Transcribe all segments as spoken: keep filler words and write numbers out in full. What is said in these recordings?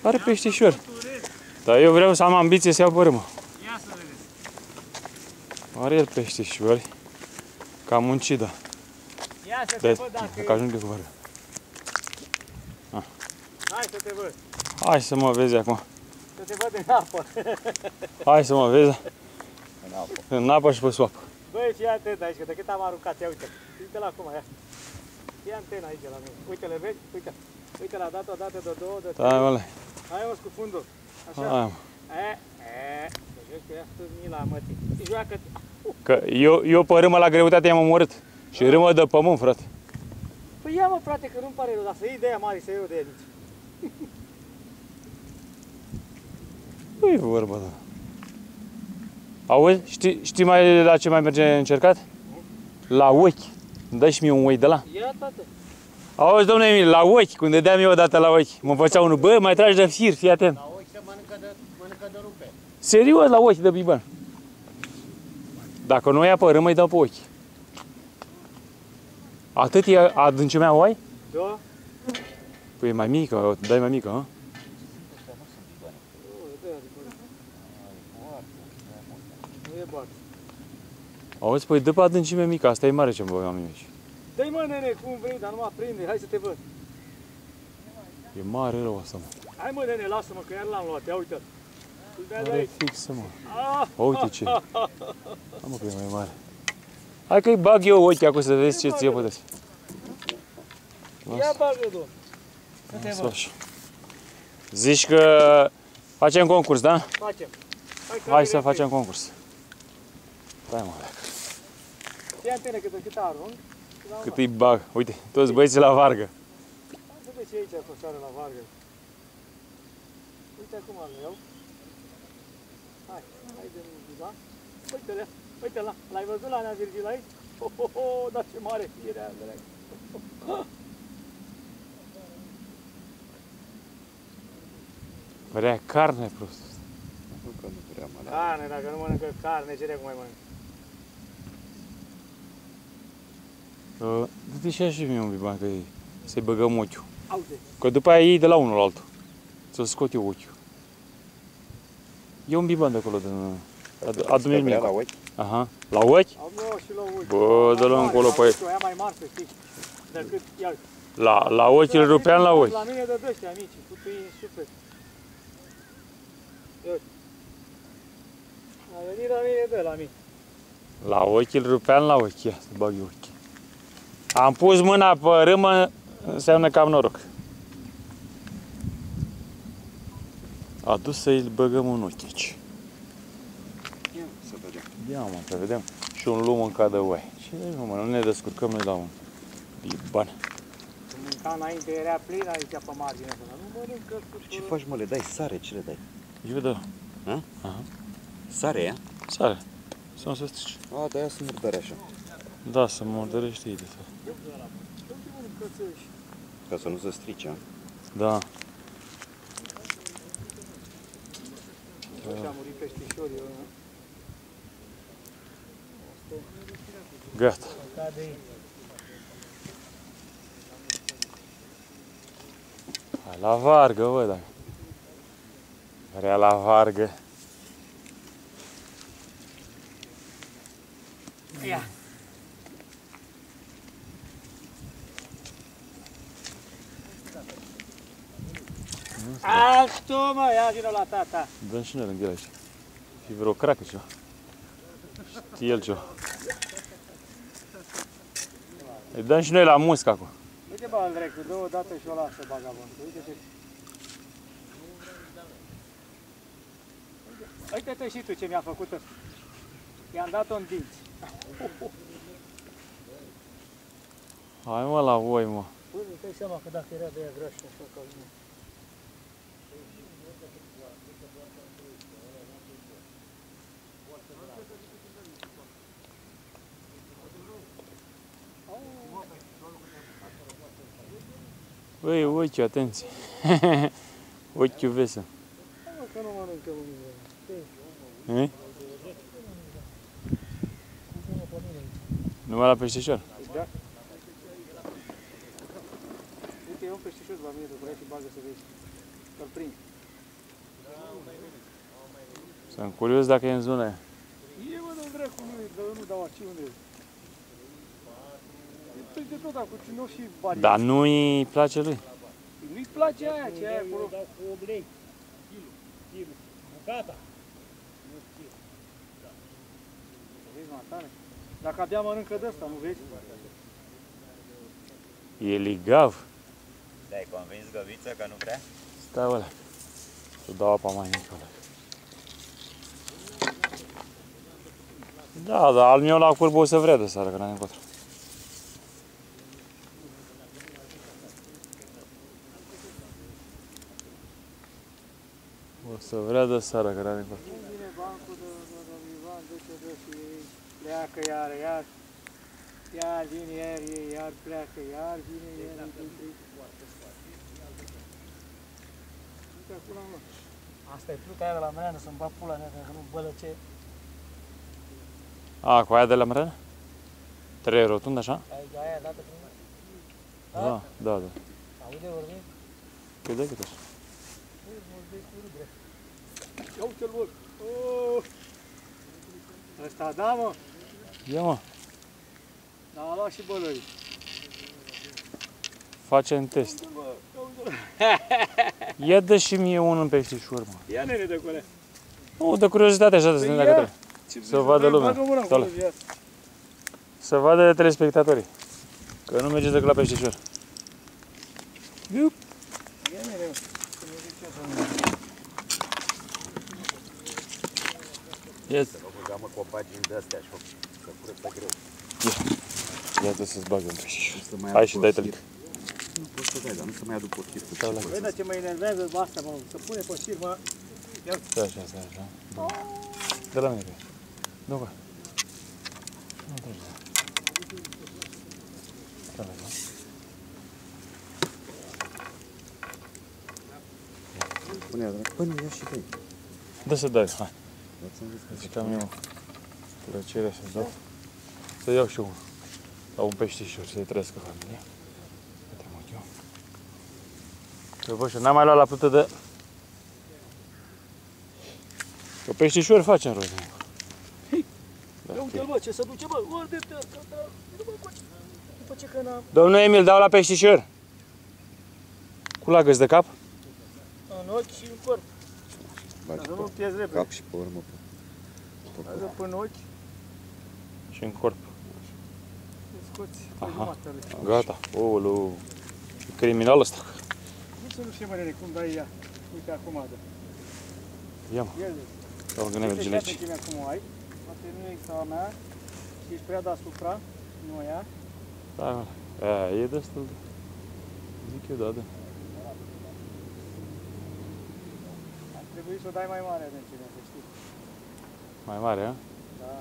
Are peștișor. Dar eu vreau să am ambiție să iau pe râmă. Ia să vedeți. Are el peștișori. Cam muncit, da. Ia să te văd dacă... Dacă ajunge cu vară. Hai să te văd. Hai să mă vezi acum. Să te văd în apă. Hai să mă vezi. În apă. În apă și pe soapă. Băi, fii atent aici, că de cât am aruncat, ia uite. Uite-l acum, ia. Fii antena aici la mine. Uite-le, vezi? Uite. Uite, l-a dat o dată, de două, de trei. Da, mă, Hai, mă, cu fundul. Așa. hai, mă. E, e, să joci că ia sus mila, mătii. Joacă-te. Că eu, eu pe râmă la greutate i-am omorât. Și râmă de pământ, frate. Păi ia, mă, frate, că nu-mi pare rău, dar să iei de aia mari, să iei eu de aici. Nu e vorba, da. Auzi, știi, știi mai la ce mai merge încercat? La ochi. Îmi dai și mie un oi de la? Ia, tată. Auzi, domnule Emil, la ochi, când dădeam eu odată la ochi, mă făcea unul, bă, mai tragi de fir, fii atent. La ochi se mănâncă de, mănâncă de rupe. Serios, la ochi de biban. Dacă nu o ia pe râmă, îi dau pe ochi. Atât e adâncimea oai? Da? Păi e mai mică, o dai mai mică, hă? Nu e bag. Auzi, păi dă pe adâncime mică, asta e mare ce-mi băgam eu aici. Dă-i, mă, nene, cum vrei, dar nu mă aprinde, hai să te văd. E mare rău asta, mă. Hai, mă, nene, lasă-mă, că iar l-am luat, ia uite-l. Îl dai de Are aici. fixă, mă. Ah! O, uite ce. Am mă, că e mai mare. Hai că-i bag eu ochii acum să vezi ce ție puteți. Ia bagă, domn. Lasă așa. Zici că facem concurs, da? Facem. Hai, Hai să facem concurs. Stai, mă, leacă. Fii antene, că de cât arunc. Cât îi bag. Uite, toți băieții la vargă. Să vezi și aici acosoară la vargă. Uite acum îl iau. Hai, hai de Virgila. Uite-le, uite-l, l-ai văzut la Nea Virgil aici? Ho, ho, ho, dar ce mare fire aia, drag. Vrea carne, prost. Nu că nu vrea, mă. Carne, dacă nu mănâncă carne, ce cum mai mănâncă? Uh, Dă-te și așa mie un biban, că să-i băgăm ochiul. Aude. Că după aia iei de la unul la altul. Să scot eu ochiul. E un biban de acolo, din... Adu-mi mie. La ochi? Aha. La ochi? Am luat și la ochi. Bă, dă-l încolo pe el. Aia mai mare, să știi. Decât, ia uite. La, la ochi îl rupeam la ochi. La mine de dăștia mici, cu tâi în suflet. Ia uite. A venit la mine de la mine. La ochi îl rupeam la ochi. Ia, să bag eu ochi. Am pus mâna pe râmă, înseamnă că am noroc. A dus să-i băgăm un ochi aici. Ia să vedem. Ia, mă, să vedem. Și un lume în cadă oai. Și nu, mă, nu ne descurcăm noi la un biban. Când mânca înainte era plin aici pe marginea asta, dar nu mănâncă cu... Ce faci, mă? Le dai sare? Ce le dai? Eu da. Ha? Aha. Sare, ia? Sare. Să nu se strice. A, dar ea să murdăre așa. Da, să murdărește ei de tot. Ca să nu se strice, a? Da. Așa a murit peștișorii. Gata. Hai la vargă, bă, dacă. Vrea la vargă. Ia. Altul, mă, ia vină la tata. Dă-mi și noi lângă el aici. Și vreo cracă ceva. Știe el ceva. Îi dăm și noi la muscă acum. Uite, bă, Andrei, cu două dată și o lasă bagabondul. Uite-te. Uite-te și tu ce mi-a făcut ăsta. I-am dat-o în dinți. Hai, mă, la voi, mă. Păi, îți dai seama că dacă era de aia grașă, așa ca mine. Băi, ochi, atenție. Ochiul vesel. Mă, că nu mănâncă mâine. E? Numai la peștișor? Da. Uite, e un peștișor la mine, de curea și bagă să vezi. Că-l prind. Sunt curios dacă e în zonă. E mă, de dracu, nu, dar eu nu dau aici unde e. E peste tot acolo, nu și bani. Dar nu-i place lui. Nu-i place aia, ce ai acolo. Eu dau cu opt lei. Kilo. Kilo. Bucata. Nu știu. Vezi, Matale? Dacă abia mănâncă de ăsta, nu vezi? E ligav. Te-ai convins, Găviță, că nu vrea? Stai ăla. Să dau apa mai mică ăla. Da, dar al meu la curbă o să vrea de seară, că n-am încotro. O să vrea de seară, că n-am încotro. Cum vine bancul de domnul Ivan, duce de și ei, pleacă iar, iar, iar vine iar ei, iar pleacă, iar vine iar, uite acolo, mă. Asta e pluta aia de la mea, să-mi bag pula mea, că nu bălă ce. A, cu aia de la mrenă? Trei rotund, așa? Ai aia dată prin mine? Da, da, da. Aude vorbind? Cât de cât așa? Vorbești cu râbre. Ia uite-l, bă! Oh! Ăsta da, mă! Ia, mă, Dar a luat și bălării. facem test. Uite-l, bă! Ia uite-l! Ia dă și mie unul în peștișor, mă. Ia nene de acolo. Nu, de curiozitate așa, să vedem dacă trebuie. Să vadă lumea. Toale. Să vadă telespectatorii. Că nu mergeți decât la peștișor. Ia nene, mă. Să ne zice să nu. Ia, Să nu băgăm mă copaci de astea și să curăță greu. ia dă să-ți bagă în peștișor. Să mai Hai aduc și o dai chestie. tălic. Nu pot să dai, dar nu să mai aduc o chestie. Stau la Ce Vezi, pot dar ce mă enervează asta, mă, să pune pe șir, mă. Stai așa, stai așa. De la mine pe aici. Du bă. Nu treci de Stai la mine. să- Pune-i, pune ia și dai. Dă să dai, hai. Ți-am zis că Ziceam eu plăcerea să dau. Să iau și unul. La un peștișor, să-i trăiască familia. Uite mă, eu. Că vă și n-am mai luat la plută de... Că peștișor facem rost. Ia uite-l, bă, ce se duce, bă. Uite-te, că da. Nu mă coci. După ce că n-am... Domnul Emil, dau la peștișor. Cu lagăți de cap? În ochi și în corp. bagi Dar să pe nu pierzi repede. cap și pe urmă pe... pe Bagă corp. până în ochi Și în corp. și scoți pe Aha. jumatele. Gata. Oulu. E criminal ăsta. Nici nu știu, mă, nene, cum dai ea. Uite acum, da. Ia mă. Ia zi. Dau că ne merge Uite, aici. ia pe cum o ai. Poate nu e ca a mea. Și ești prea deasupra. Nu ea. Da, aia e destul de... Zic eu, da, da. Ar trebui să o dai mai mare adâncime, să știi. Mai mare, a? Da.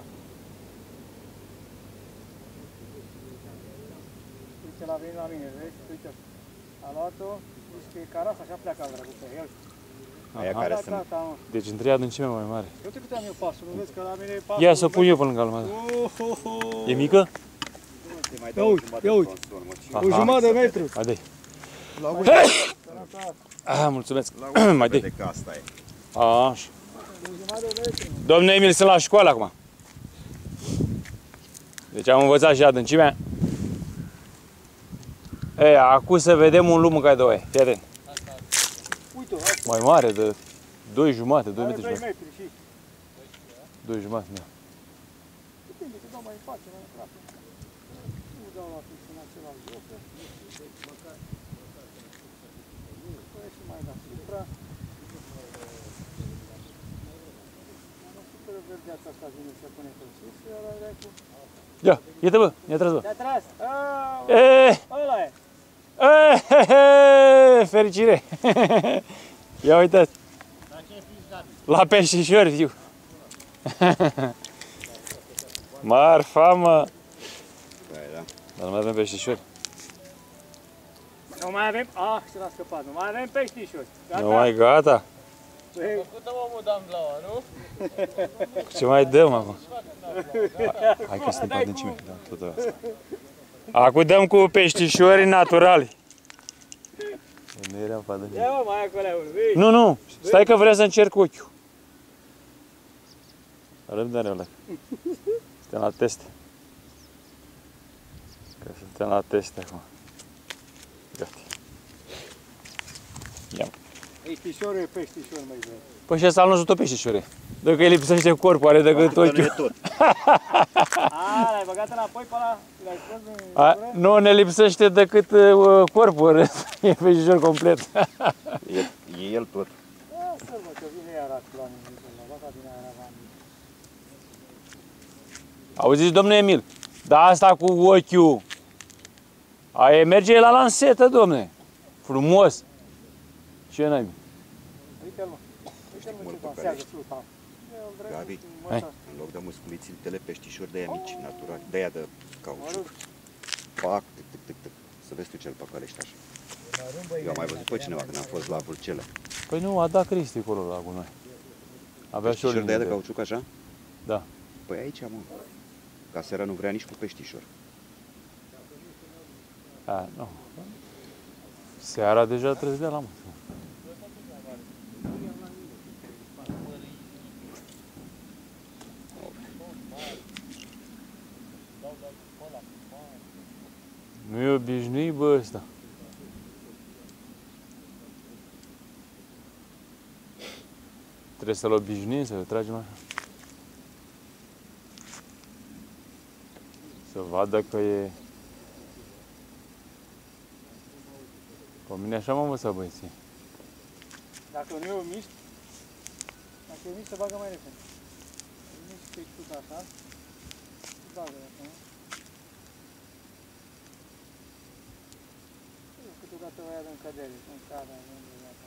Uite, l-a venit la mine, vezi? Uite. A luat-o. Zici că e caras, așa pleacă dragul pe el. Aia Aha. care Da, sunt... da, da, mă. Deci între adâncime mai mare. Eu te cât am eu pasul, nu vezi că la mine e pasul. Ia să o pun eu până lângă almada. Oh, oh, oh. E mică? Te mai Ia dau o uite, jumătate ia de uite. consol, mă, ce- Aha. O jumătate de metru. Mai dai. La Sănătate. Ah, mulțumesc. La urmă Mai dai. vede că asta e. A, așa. O jumătate de metru. Domnul Emil, sunt la școală acum. Deci am învățat și adâncimea. Ei, acum să vedem un lume ca de oaie. Fii atent. Uite-o, hai. Mai mare, de doi jumate, doi Are metri trei jumate. metri și... doi jumate, da. Depinde, te dau mai în față, mai în față. Nu dau la fix în același loc. Păi și mai deasupra. Nu știu că verdeața asta vine să pune pe sus, iar ăla e cu... Ia, ia-te bă, ia tras bă. Te-a tras! Aaa, Eee, ăla e! eee, fericire. Ia uitați. La peștișori, fiu. Marfa, mă. Da, da. Dar nu mai avem peștișori. Nu mai avem... Ah, și l-a scăpat. Nu mai avem peștișori. Gata? Nu mai gata. Păi, Făcută omul Damblaua, nu? Ce mai dăm acum? Hai că suntem pe adâncime. Da, tot asta. Acum dăm cu peștișori naturali. Nu era în față. Ia mă, mai acolo unul, vei. Nu, nu, stai că vreau să încerc ochiul. Răbdare, ăla. Suntem la teste. Că suntem la teste acum. Gata. Ia. Peștișorul e peștișor, mai bine. Păi și ăsta nu ajută peștișore. Dacă îi lipsește corpul, are decât Nu e ochiul. tot. A, l-ai băgat înapoi pe ăla? L-ai scos în A, gură? nu ne lipsește decât uh, corpul, e peștișor complet. E, e el tot. Lasă-l, mă, că vine iar la mine. La bata din aia la mine. Auziți, domnule Emil, dar asta cu ochiul, aia merge la lansetă, domne. Frumos. Ce n-ai? Uite-l, mă. Uite-l, mă, Mă-l ce pe dansează care- sus, am. Gabi, Hai. în loc de musculițile peștișori de aia mici, naturali, de aia de Mă cauciuc. rog. Pac, tic, tic, tic, tic. Să vezi tu cel păcălești așa. Eu am mai văzut pe cineva când am fost la Vâlcele. Păi nu, a dat Cristi acolo la cu noi. Avea și o Peștișori de linie aia de de... cauciuc așa? Da. Păi aici, mă. Casera nu vrea nici cu peștișor. A, nu. Seara deja trebuie să dea la mă. Nu e obișnuit, bă, ăsta. Trebuie să-l obișnuim, să-l tragem așa. Să vadă că e... Pe mine așa m-am învățat, băieții. Dacă nu e o miști, dacă e o miști, se bagă mai repede. Miști pe tot așa, se bagă așa, nu? Câteodată vă ia din cădere, în cadă, în viața.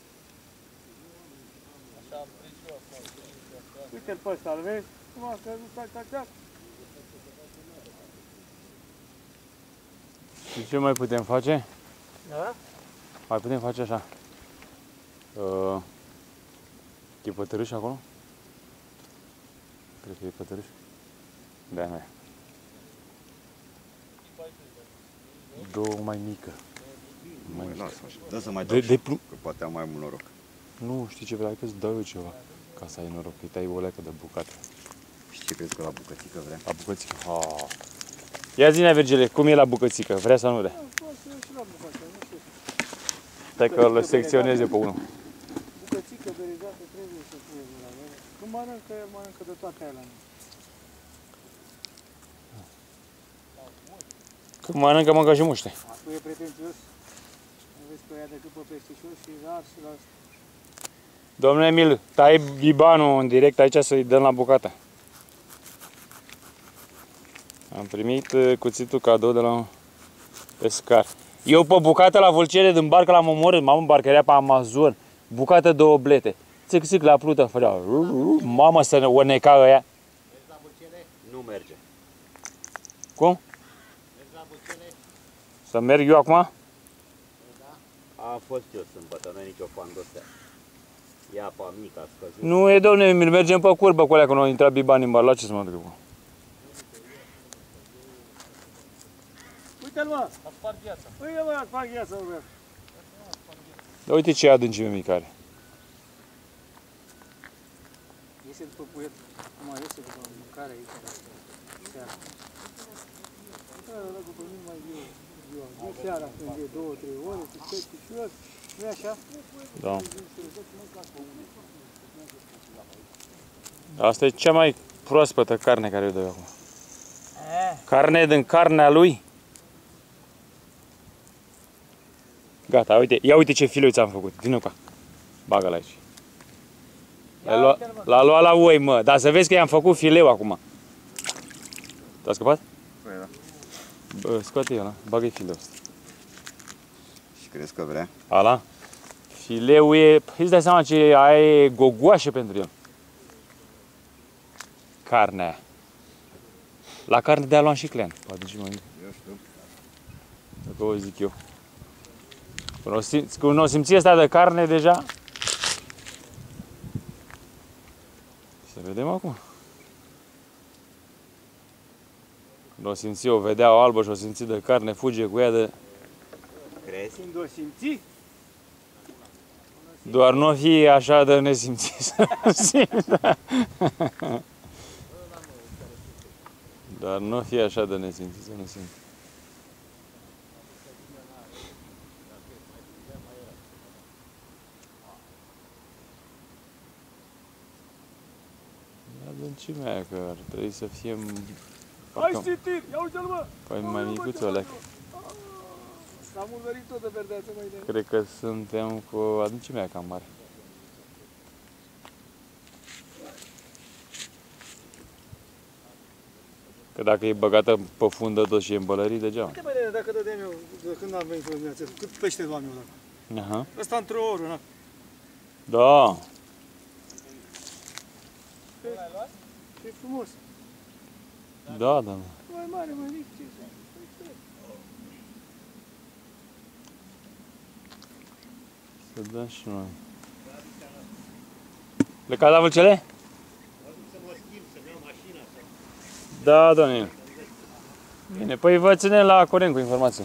Uite-l pe ăsta, îl vezi? Cum a căzut, tac, tac, tac. Și ce mai putem face? Da? Mai putem face așa. Uh, e pătărâș acolo? Cred că e pătărâș. Da, mai. Două mai mică. Mai Mai mică. lasă așa. Dă să mai De, dau de și plu- că poate am mai mult noroc. Nu, știi ce vreau, că îți dau eu ceva. Ca să ai noroc, îi tai o leacă de bucată. Și ce crezi că la bucățică vrea? La bucățică. Ha. Ia zi-ne, Virgile, cum e la bucățică? Vrea sau nu vrea? Poate să și la bucată, nu știu. Stai că îl secționeze pe unul. Bucățică berizată trebuie să fie la el. Nu mănâncă, el mănâncă de toate alea. Când mănâncă, mâncă și muște. Acum e pretențios. Nu vezi că ia decât pe peștișor și rar și la... Domnule Emil, tai bibanul în direct aici să-i dăm la bucată. Am primit uh, cuțitul cadou de la un pescar. Eu pe bucată la Vâlcele din barcă l-am omorât, m-am îmbarcărea pe Amazon. Bucată de oblete. Țic, țic, la plută, făcea. Mamă, să o neca ăia. Nu merge. Cum? Să merg eu acum? Am fost eu sâmbătă, nu e nicio fandosea. Ia apa mică, a scăzut. Nu e, domne, Emil, mergem pe curbă cu alea, că nu au intrat bibani în bar. La ce să mă duc eu? Uite-l, mă! A spart viața. Uite, mă, fac gheață, mă! Dar uite ce adâncime mică are. Iese după puiet. Acum iese după mâncare aici. Seara. Seara, dacă pe mine mai ziua. Ziua. Nu seara, când e două, trei ore, cu peștișor. Nu e așa? Da. Asta e cea mai proaspătă carne care o dă eu acum. Carne din carnea lui. Gata, uite, ia uite ce fileu ți-am făcut. Vino ca. Bagă-l aici. L-a luat, l-a luat la oi, mă. Dar să vezi că i-am făcut fileu acum. T-a scăpat? Păi da. Bă, scoate el, bagă-i fileul ăsta. Și crezi că vrea? Ala? Fileul e... Îți dai seama ce aia e gogoașă pentru el. Carnea aia. La carne de-a luat și clean. Poate și mai Eu știu. Dacă o zic eu. Când o, simți, când o simți asta de carne deja... Să vedem acum. Când o simți, o vedea o albă și o simți de carne, fuge cu ea de... Crezi? Când o simți, Doar nu fi așa de nesimțit să nu simți. Doar nu fi așa de nesimțit să nu simți. Adâncimea aia, că ar trebui să fie... Hai citit! Ia uite-l, mă! Păi mai micuț o leacă. S-a mulverit tot de verdeață mai de... Cred că suntem cu adâncimea cam mare. Că dacă e băgată pe fundă tot și e îmbălărit, degeaba. Uite, băi, dacă dădeam eu, de când am venit în dimineață, cât pește luam eu dacă? Aha. Ăsta într-o oră, na. Da. E frumos. Da, da, da. Mai mare, mai mic, ce să... Să dăm și noi. Plecați la Vâlcele? Da, doamne. Bine, păi vă ținem la curent cu informații.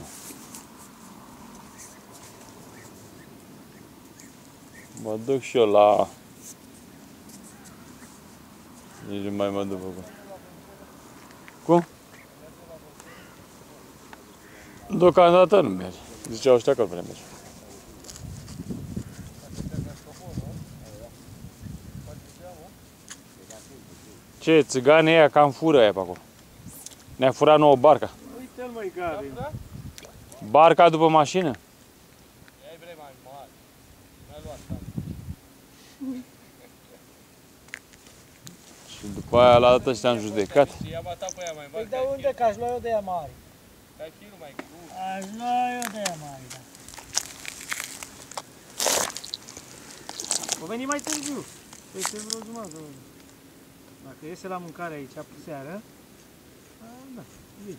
Mă duc și eu la... Nici nu mai mă duc acum. Cum? Deocamdată nu merge. Ziceau ăștia că nu prea merge. Ce, țiganii ăia cam fură aia pe acolo. Ne-a furat nouă barca. Uite-l, măi, Gabi. Barca după mașină? Ei bre mai mare. N-ai luat asta. Și după aia la dată ăștia am judecat. Și i-a batat pe ea mai Păi mare. de unde? Că aș lua eu de ea mare. Ca chilul mai crud. Aș lua eu de ea mare, da. O veni mai târziu. Peste vreo jumătate. Dacă iese la mâncare aici pe seară, a, da, vine.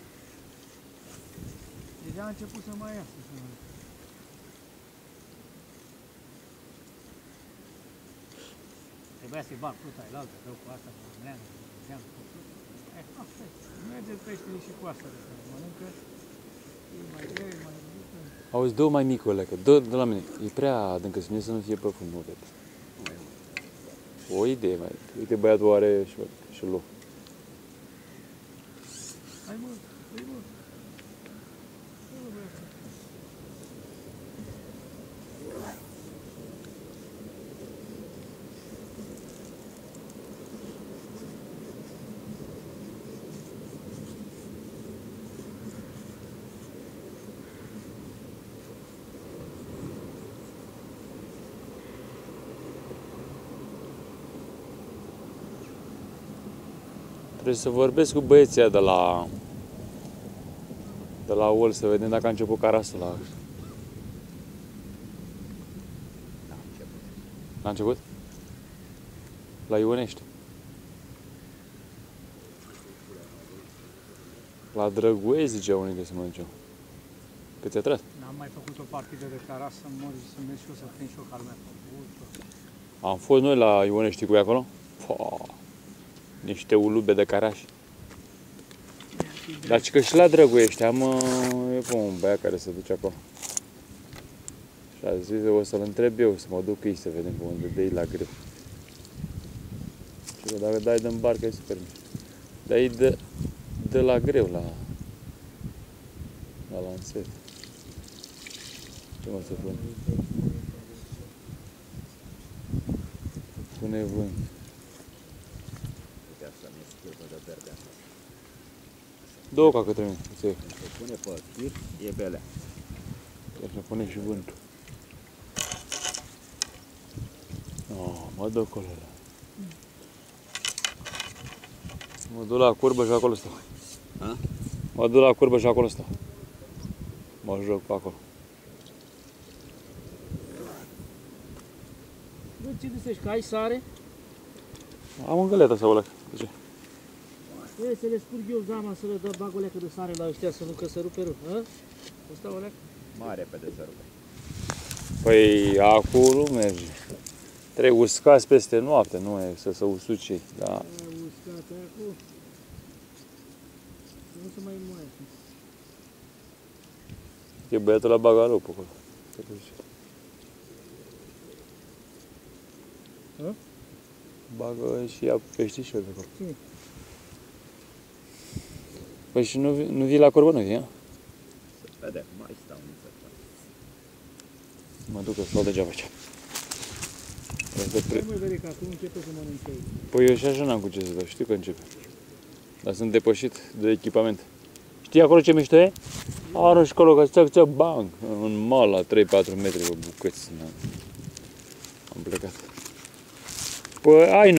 Deja a început să mai iasă. Să mă... Trebuia să-i bag pluta aia la altă, rău cu asta, cu mleană, cu zeamă, cu pluta. Eh, asta e. Merge peștele și cu asta de care mănâncă. E mai greu, e mai mică. Auzi, dă-o mai mică, lecă, dă de la mine. E prea adâncă, să să nu fie pe fund, nu cred. O idee mai. Uite, băiatul are și, și loc. Hai mă, hai mă. Hai mă, băiatul. Trebuie să vorbesc cu băieții ăia de la... de la Ol, să vedem dacă a început carasul la... N-a început? La Ionești. La Drăguei, zicea unii că se mă duceau. Că ți-a tras? N-am mai făcut o partidă de caras să mor și să merg și eu să prind și eu calmea. Am fost noi la Ionești cu ei acolo. Paa, niște ulube de carași. Dar că și la Drăguiești am e pe un băiat care se duce acolo. Și a zis, o să-l întreb eu, să mă duc cu ei să vedem pe unde dă ei la greu. Și că dacă dai din barcă e super mic. Dar ei dă, dă la greu, la, la lanset. Ce mă să pune? Pune vânt. Uite așa, mi-e schilbă de verde asta. Două ca către mine. Se Pune pe fir, e belea. Așa pune și vântul. Oh, mă duc acolo. Mă duc la curbă și acolo stau. A? Mă duc la curbă și acolo stau. Mă joc pe acolo. Bă, ce găsești? Că ai sare? Am în găletă sau ăla. De ce? Trebuie să le spurg eu zama, să le dă bag o leacă de sare la ăștia, să nu că să rupe rău. Hă? Ăsta o leacă? Mai repede să rupe. Păi acolo merge. Trebuie uscați peste noapte, nu e să se usuci. Da. Aia uscată acolo. Nu se mai moaie. E băiatul la bagalou pe acolo. Hă? Bagă și ia peștișori de acolo. Cine? Păi și nu, vi- nu vii la corbă, nu vii, a? Să vedem, mai stau în țări. Mă duc, să stau degeaba aici. Asta pre... Hai mă, veri, că acum începe să mănânci aici. Păi eu și așa n-am cu ce să dau, știu că începe. Dar sunt depășit de echipament. Știi acolo ce mișto e? Arăși acolo, că țăc, țăc, bang! Un mal la trei patru metri, bă, bucăți. Am plecat. Păi ai